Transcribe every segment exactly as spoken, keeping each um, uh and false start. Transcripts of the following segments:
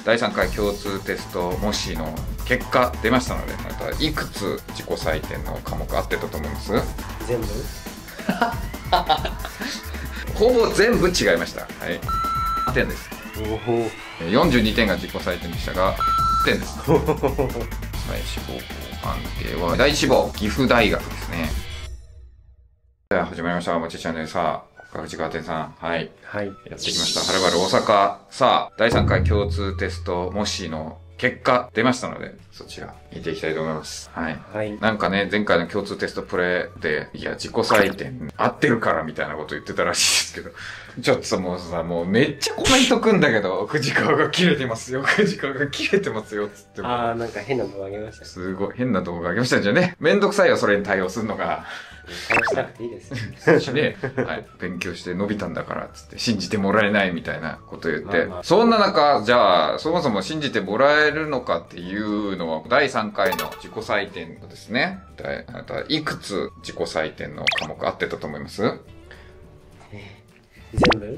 だいさんかい共通テスト模試の結果出ましたので、またいくつ自己採点の科目合ってたと思います？ 全部ほぼ全部違いました。はい。点です。 おお。 よんじゅうにてんが自己採点でしたが、点です。第一志望校判定は第一志望岐阜大学ですね。では始まりました。もちチャンネルさあ。藤川天さん、はい。 はい。 やってきました。はるばる大阪。さあ、だいさんかい共通テスト模試の結果出ましたので、そちら見ていきたいと思います。はい。 はい。 なんかね、前回の共通テストプレイで、いや、自己採点合ってるからみたいなこと言ってたらしいですけど、ちょっとさ、もうさ、もうめっちゃコメントくんだけど、藤川が切れてますよ、藤川が切れてますよ、つっても。 あー、なんか変な動画あげました。 すごい、変な動画あげましたんじゃね。めんどくさいよ、それに対応するのが。 倒しなくていいですしね、はい、勉強して伸びたんだからっつって信じてもらえないみたいなこと言って、まあまあ、そんな中、じゃあそもそも信じてもらえるのかっていうのはだいさんかいの自己採点のですね、あなたいくつ自己採点の科目合ってたと思います？ 全部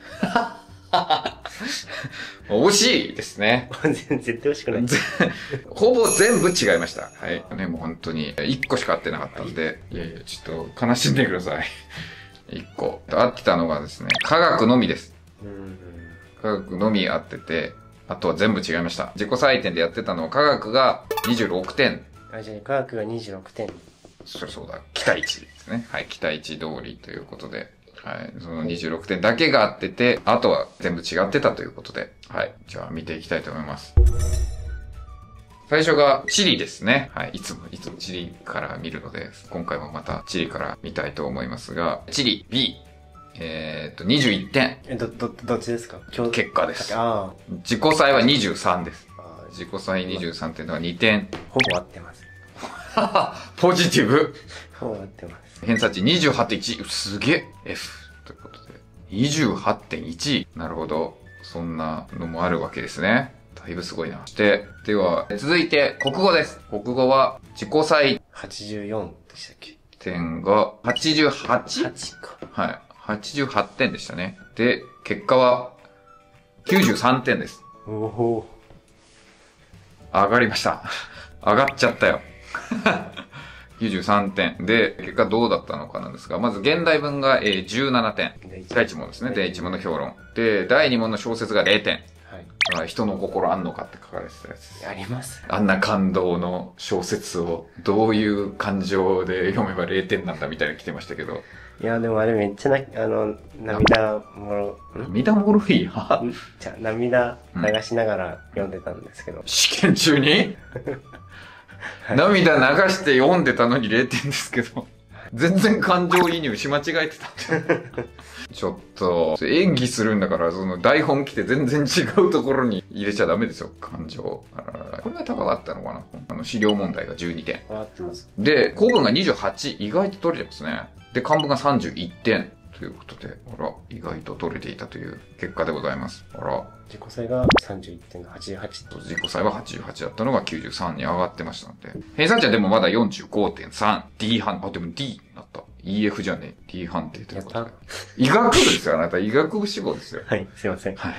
惜しいですね。 絶対惜しくない。 ほぼ全部違いました。はい。ね、もう本当にいっこしか合ってなかったんで、いやいや、ちょっと悲しんでください。いっこ。合ってたのがですね、科学のみです。科学のみ合ってて、あとは全部違いました。自己採点でやってたのは科学がにじゅうろくてん。 あ、じゃあ科学がにじゅうろくてん。 そりゃそうだ。期待値ですね。はい。期待値通りということで。はい。そのにじゅうろくてんだけが合ってて、あとは全部違ってたということで。はい。じゃあ見ていきたいと思います。最初が地理ですね。はい。いつも、いつも地理から見るので、今回もまた地理から見たいと思いますが、地理 B。えー、っと、にじゅういってん。 え、ど、ど、どっちですか？ 結果です。 ああ。 自己採はにじゅうさんです。自己採にじゅうさんてんのはにてん。 ほぼ合ってます。 ポジティブ。 ほぼ合ってます。 偏差値 にじゅうはってんいち。すげえ F ということで。にじゅうはってんいち。なるほど。そんなのもあるわけですね。だいぶすごいな。そして、では、続いて、国語です。国語は、自己採。 はちじゅうよんでしたっけ？ 点が、はちじゅうはち？ はちか。 はい。はちじゅうはってんでしたね。で、結果は、きゅうじゅうさんてんです。 おお。 上がりました。上がっちゃったよ。きゅうじゅうさんてん。で、結果どうだったのかなんですが、まず現代文が、えー、じゅうななてん。第一問ですね。第一問の評論。で、第二問の小説がれいてん。はい。人の心あんのかって書かれてたやつです。 あります。 あんな感動の小説をどういう感情で読めばれいてんなんだみたいに来てましたけど。 いや、でもあれめっちゃな、あの、涙もろ、 涙もろいやじゃ涙流しながら読んでたんですけど。 試験中に涙流して読んでたのにれいてんですけど。全然感情移入し間違えてたんで。ちょっと、演技するんだから、その台本来て全然違うところに入れちゃダメですよ、感情。あらららこれが高かったのかなあの、資料問題がじゅうにてん。 合ってます。 で、古文がにじゅうはち。意外と取れてますね。で、漢文がさんじゅういってん。ということで、あら、意外と取れていたという結果でございます。あら。 自己採がさんじゅういってんがはちじゅうはち。 自己採ははちじゅうはちだったのがきゅうじゅうさんに上がってましたので。偏差値はでもまだ よんじゅうごてんさん。D 判、あ、でも D になった。イーエフ じゃねえ。D 判定ということで。医学部ですよ、あなた。医学部志望ですよ。 はい、すいません。はい。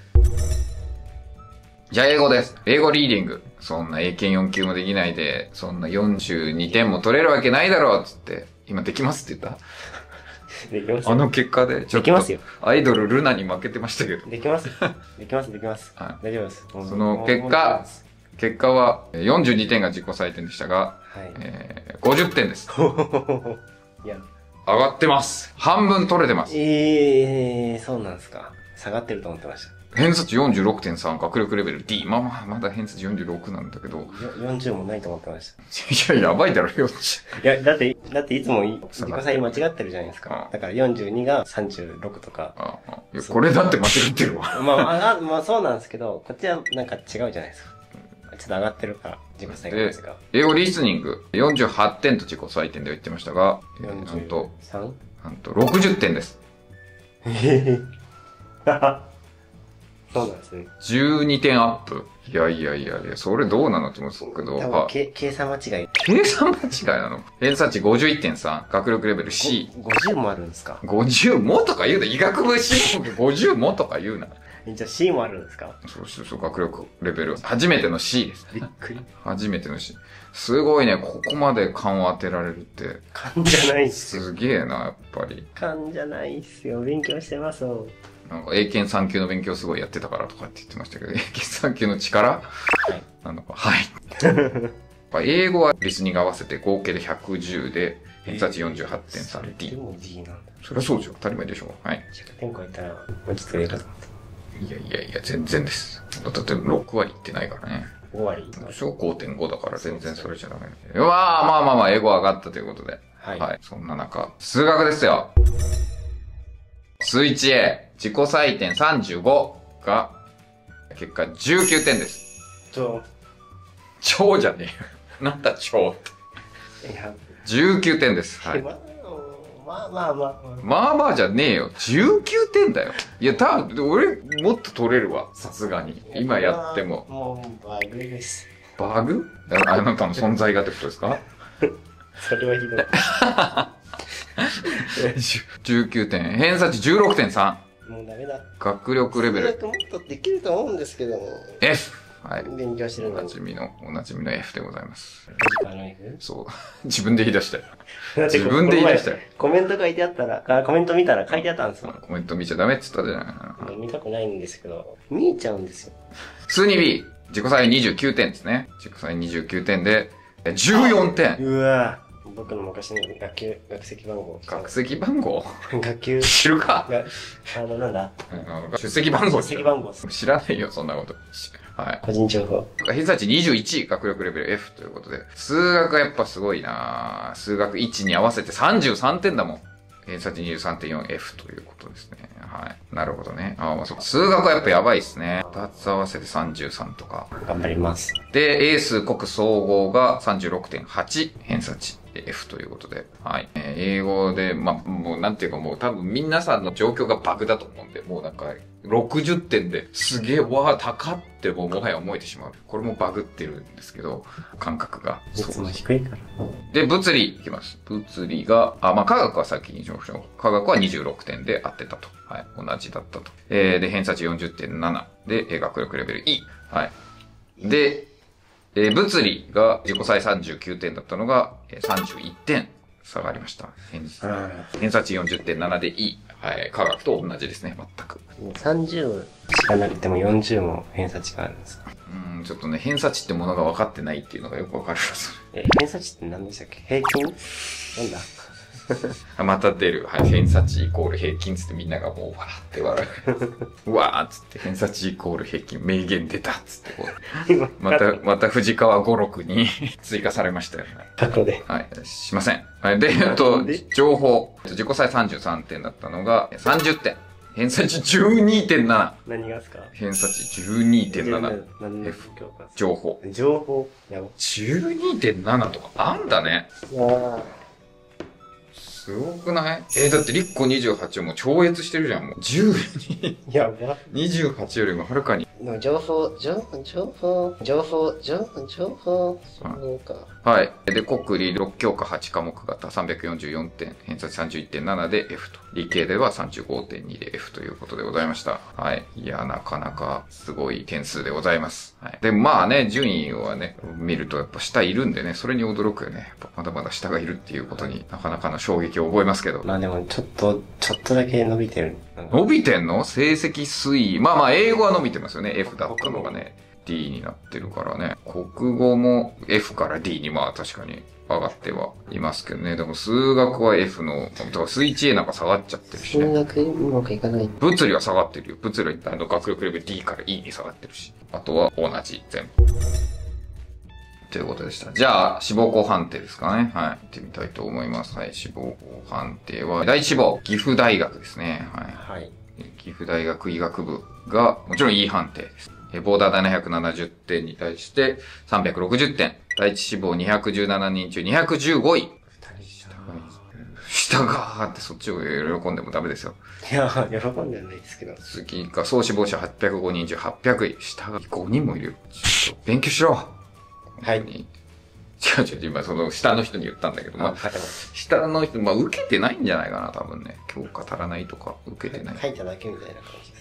じゃあ英語です。英語リーディング。そんな英検よん級もできないで、そんなよんじゅうにてんも取れるわけないだろうっつって、今できますって言ったできます。 あの結果で、 ちょっと、 アイドルルナに負けてましたけど。 できます。できます、できます。はい、大丈夫です。 その結果、結果はよんじゅうにてんが自己採点でしたが、はい、えー、ごじゅってんです。いや、上がってます。半分取れてます。 ええー、そうなんですか。下がってると思ってました。 偏差値 よんじゅうろくてんさん、学力レベル D。まあまあ、まだ偏差値よんじゅうろくなんだけど。 よんじゅうもないと思ってました。 いや、やばいだろ、よんじゅう。いや、だって、だっていつも自己採間違ってるじゃないですか。だからよんじゅうにがさんじゅうろくとか。 ああいやこれだって間違ってるわ。 まあ、あ、まあそうなんですけど、こっちはなんか違うじゃないですか。ちょっと上がってるから、自己採がですが。 英語リスニング、よんじゅうはってんと自己採点で言ってましたが、 えー、なんと、さん? なんとろくじゅってんです。 へへへ。そうなんですね。 じゅうにてんアップ。いやいやいやいや、それどうなのって思うんですけど。 多分け計算間違い。 計算間違いなの偏差値 ごじゅういってんさん。学力レベル C。 ごじゅうもあるんですか？ ごじゅう もとか言うな。医学部志望でごじゅうもとか言うな。 じゃあ C もあるんですか？ そうそうそう、学力レベル。初めての C です。 びっくり。 初めての C。すごいね、ここまで勘を当てられるって。 勘じゃないっすよ。 すげえな、やっぱり。 勘じゃないっすよ。勉強してますもん。 なんか、英検さん級の勉強すごいやってたからとかって言ってましたけど、英検さん級の力はい。なのか、はい。英語はリスニング合わせて合計でひゃくじゅうで、偏差値 よんじゅうはちてんさんディー。 でも D なんだ。 そりゃそうでしょ。当たり前でしょ。はい。 ひゃくてん超えたら、もうちょっと上かと思って。 いやいやいや、全然です。だってろく割いってないからね。 ご割小 ごてんご だから全然それじゃダメ。うわー、まあまあまあ、英語上がったということで。はい。はい。そんな中、数学ですよ。数 いちエー、自己採点さんじゅうごが、結果じゅうきゅうてんです。 超。 超じゃねえよ。なんだ超って。いや。じゅうきゅうてんです。はい。 まあまあまあ。 まあまあじゃねえよ。じゅうきゅうてんだよ。いや、多分、俺、もっと取れるわ。さすがに。今やっても。 もう、バグです。 バグ？あなたの存在がってことですか？ それはひどい。 じゅうきゅうてん。偏差値 じゅうろくてんさん。もうダメだ。 学力レベル。 数学もっとできると思うんですけども。 F。はい。 勉強してるのおなじみの、おなじみの F でございます。 あの F？ そう。自分で言い出したよ。自分で言い出したよ。 コメント書いてあったら、あ、コメント見たら書いてあったんですよ。 コメント見ちゃダメって言ったじゃない。 見たくないんですけど、見えちゃうんですよ。 数 にビー、自己採にじゅうきゅうてんですね。自己採にじゅうきゅうてんで、じゅうよんてん。 うわぁ。僕の昔の学級、学籍番号。 学籍番号学級。 知るかあの、なんだ出席番号出席番号。 知らないよ、そんなこと。はい。 個人情報。 偏差値にじゅういち、学力レベル F ということで。数学はやっぱすごいな数学いちに合わせてさんじゅうさんてんだもん。偏差値 にじゅうさんてんよんエフ ということですね。はい。なるほどね。ああ、まあそうか。数学はやっぱやばいっすね。ふたつ合わせてさんじゅうさんとか。 頑張ります。 で、英数国総合が さんじゅうろくてんはち、偏差値 F ということで。はい。えー、英語で、まあ、もうなんていうかもう多分皆さんの状況がバグだと思うんで、もうなんか、ろくじゅってんですげえ、わあ、高ってもうもはや思えてしまう。これもバグってるんですけど、感覚が。 いつも低いから。 で、物理いきます。物理が、あ、まあ、科学は先にしましょう。科学はにじゅうろくてんで合ってたと。はい。同じだったと。えー、で、偏差値 よんじゅってんなな で、えー、学力レベル E。はい。で、えー、物理が自己採さんじゅうきゅうてんだったのが、えー、さんじゅういってん下がりました。偏偏差値 よんじゅってんなな で E。はい。科学と同じですね。全く。 さんじゅうしかなくてもよんじゅうも偏差値があるんですか？ うん、ちょっとね、偏差値ってものが分かってないっていうのがよくわかる。 え、偏差値って何でしたっけ？平均？なんだまた出る。はい。偏差値イコール平均つってみんながもうわーって笑う。うわーっつって偏差値イコール平均。名言出たっつってこう。また、また藤川五六に追加されましたよね。 過去で。 はい。しません。はい。で、あと、情報。自己採さんじゅうさんてんだったのがさんじゅってん。偏差値 じゅうにてんなな。 何がですか？ 偏差値 じゅうにてんなな。F。情報。 情報。やば。 じゅうにてんなな とかあんだね。 いやー。 すごくない？えー、だってリッコにじゅうはちをもう超越してるじゃん、もう。じゅうに。 やば。 にじゅうはちよりもはるかに。 情報、情報、情報、情報、情報、情報。そうか。 はい。で、国理ろく教科はち科目型さんびゃくよんじゅうよんてん、偏差値 さんじゅういってんなな で F と。理系では さんじゅうごてんに で F ということでございました。はい。いや、なかなかすごい点数でございます。はい。で、まあね、順位はね、見るとやっぱ下いるんでね、それに驚くよね。やっぱまだまだ下がいるっていうことになかなかの衝撃を覚えますけど。 まあでも、ちょっと、ちょっとだけ伸びてる。 伸びてんの？成績推移。まあまあ、英語は伸びてますよね。F だったのがね、D になってるからね。国語も F から D にまあ確かに上がってはいますけどね。でも数学は F の、だから数 いちエー なんか下がっちゃってるしね。 数学うまくいかない。 物理は下がってるよ。物理はあの学力レベル D から E に下がってるし。あとは同じ、全部。ということでした。じゃあ、志望校判定ですかね。はい。行ってみたいと思います。はい。志望校判定は、第一志望、岐阜大学ですね。はい。はい。岐阜大学医学部が、もちろんいい判定です。ボーダーななひゃくななじゅってんに対してさんびゃくろくじゅってん。第一志望にひゃくじゅうななにん中にひゃくじゅうごい。下がーってそっちを喜んでもダメですよ。 いや、喜んではないですけど。 次が総志望者はっぴゃくごにん中はっぴゃくい。下がごにんもいるよ。ちょっと勉強しろ。 はい。 違う違う、今その下の人に言ったんだけど、まあ、下の人、まあ受けてないんじゃないかな、多分ね。教科足らないとか、受けてない。 書いただけみたいな感じです。 う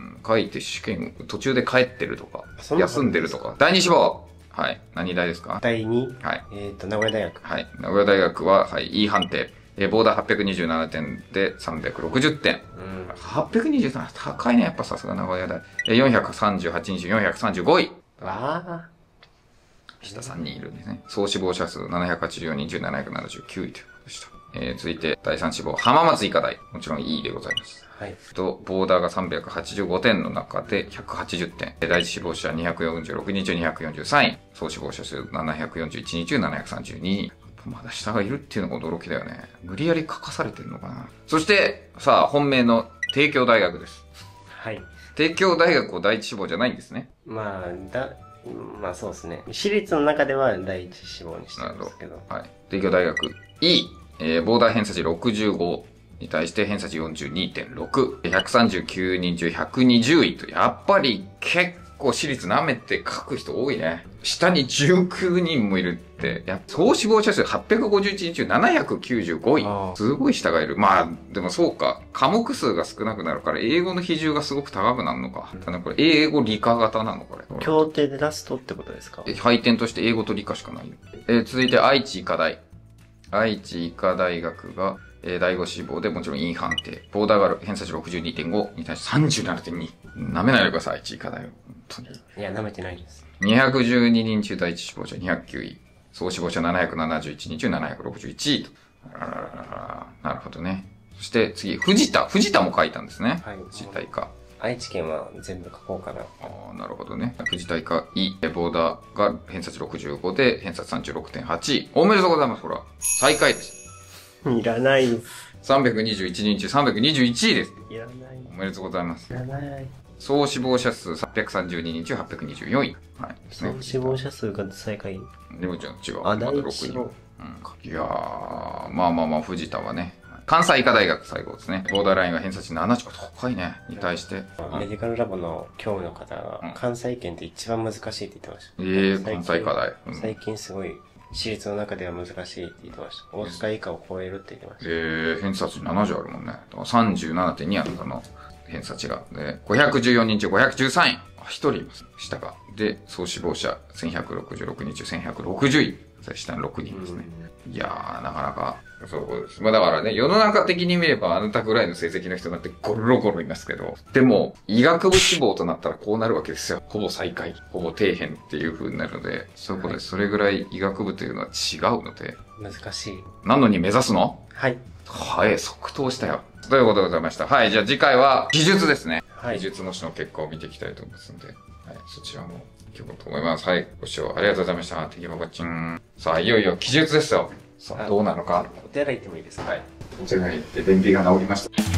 ん、書いて試験、途中で帰ってるとか、 そんな休んでるとか。だいに志望はい。何大ですか？ だいに。 はい。 えっと、名古屋大学。 はい。名古屋大学は、はい、いい判定。えー、ボーダーはっぴゃくにじゅうななてんでさんびゃくろくじゅってん。うん。はっぴゃくにじゅうなな、高いね、やっぱさすが名古屋大。えー、よんひゃくさんじゅうはちにちよんひゃくさんじゅうごい。 わあ。 下さんにんいるんですね。総死亡者数ななひゃくはちじゅうよにん中ななひゃくななじゅうきゅういということでした。えー、続いて、だいさん志望、浜松医科大。もちろんいいでございます。 はい。 と、ボーダーがさんびゃくはちじゅうごてんの中でひゃくはちじゅってん。第一死亡者にひゃくよんじゅうろくにん中にひゃくよんじゅうさんい。総死亡者数ななひゃくよんじゅういちにん中ななひゃくさんじゅうににん。まだ下がいるっていうのが驚きだよね。無理やり書かされてるのかな。そして、さあ、本命の帝京大学です。 はい。 帝京大学を第一志望じゃないんですね。 まあ、だ、まあそうですね。私立の中では第一志望にしてるんですけど。 はい。帝京大学 E、えー、ボーダー偏差値ろくじゅうごに対して偏差値 よんじゅうにてんろく。ひゃくさんじゅうきゅうにん中ひゃくにじゅういと、やっぱり結構私立舐めて書く人多いね。下にじゅうきゅうにんもいるって、や総死亡者数はっぴゃくごじゅういちにん中ななひゃくきゅうじゅうごい。すごい下がいる。まあ、でもそうか。科目数が少なくなるから、英語の比重がすごく高くなるのか。ただこれ、英語理科型なのこれ。 協定で出すとってことですか？ 配点として英語と理科しかないよ。えー、続いて、愛知医科大。愛知医科大学が、えー、だいご志望でもちろんいい判定。ボーダーが偏差値 ろくじゅうにてんご に対して さんじゅうななてんに。舐めないでください、愛知医科大を。本当に。 いや、舐めてないです。 にひゃくじゅうににん中第一志望者にひゃくきゅうい。総死亡者ななひゃくななじゅういちにん中ななひゃくろくじゅういちいと。あららららなるほどね。そして次、藤田。藤田も書いたんですね。はい。藤田医科。 愛知県は全部書こうかな。 ああ、なるほどね。藤田医科 E。ボーダーが偏差値ろくじゅうごで偏差値 さんじゅうろくてんはちい。おめでとうございます。ほら。最下位です。 いらないです。 さんびゃくにじゅういちにん中さんびゃくにじゅういちいです。 いらない。 おめでとうございます。 いらない。 総死亡者数さんびゃくさんじゅうににん中はっぴゃくにじゅうよんい。はい。ですね。 総死亡者数が最下位。 でもちろん違う。 あ、第一志望。 うん。いやー、まあまあまあ、藤田はね。関西医科大学最後ですね。ボーダーラインが偏差値ななじゅう。高いね。に対して。 メディカルラボの教務の方が、関西圏って一番難しいって言ってました。 ええー、関西医科大。 うん、最近すごい、私立の中では難しいって言ってました。大塚以下を超えるって言ってました。 ええー、偏差値ななじゅうあるもんね。さんじゅうななてんにあるんだな。偏差値が。で、ごひゃくじゅうよにん中ごひゃくじゅうさんい。ひとりいます。下が。で、総死亡者せんひゃくろくじゅうろくにん中せんひゃくろくじゅうい。下にろくにんですね。いやー、なかなか、そうです。まあだからね、世の中的に見ればあなたぐらいの成績の人なんてゴロゴロいますけど、でも、医学部志望となったらこうなるわけですよ。ほぼ最下位、ほぼ底辺っていう風になるので、そこでそれぐらい医学部というのは違うので。 難しい。 なのに目指すの？ はい。 はい、即答したよ。ということでございました。はい、じゃあ次回は技術ですね。 はい。 技術模試の結果を見ていきたいと思いますので、はい、そちらも今日と思います。はい、ご視聴ありがとうございました。テキババチン。さあ、いよいよ技術ですよ。さあ、どうなのか。 お手洗い行ってもいいですか？ はい。お手洗い行って便秘が治りました。